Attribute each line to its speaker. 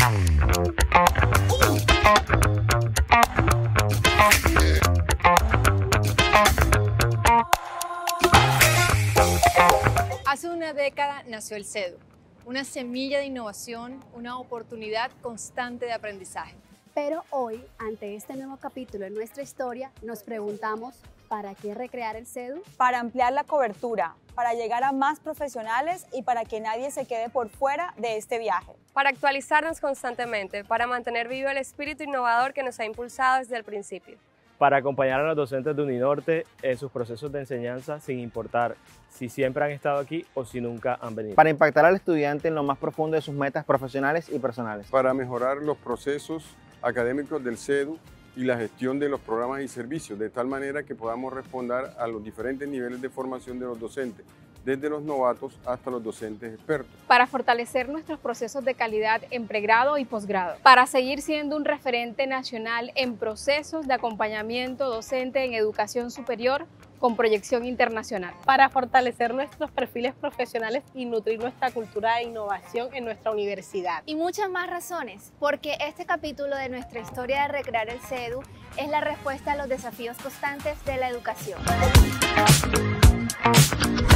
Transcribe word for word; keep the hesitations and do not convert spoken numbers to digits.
Speaker 1: Hace una década nació el CEDU, una semilla de innovación, una oportunidad constante de aprendizaje.
Speaker 2: Pero hoy, ante este nuevo capítulo en nuestra historia, nos preguntamos, ¿para qué recrear el CEDU?
Speaker 3: Para ampliar la cobertura, para llegar a más profesionales y para que nadie se quede por fuera de este viaje.
Speaker 4: Para actualizarnos constantemente, para mantener vivo el espíritu innovador que nos ha impulsado desde el principio.
Speaker 5: Para acompañar a los docentes de UNINORTE en sus procesos de enseñanza sin importar si siempre han estado aquí o si nunca han venido.
Speaker 6: Para impactar al estudiante en lo más profundo de sus metas profesionales y personales.
Speaker 7: Para mejorar los procesos académicos del CEDU y la gestión de los programas y servicios, de tal manera que podamos responder a los diferentes niveles de formación de los docentes, desde los novatos hasta los docentes expertos.
Speaker 8: Para fortalecer nuestros procesos de calidad en pregrado y posgrado. Para seguir siendo un referente nacional en procesos de acompañamiento docente en educación superior con proyección internacional.
Speaker 9: Para fortalecer nuestros perfiles profesionales y nutrir nuestra cultura de innovación en nuestra universidad.
Speaker 10: Y muchas más razones, porque este capítulo de nuestra historia de recrear el CEDU es la respuesta a los desafíos constantes de la educación.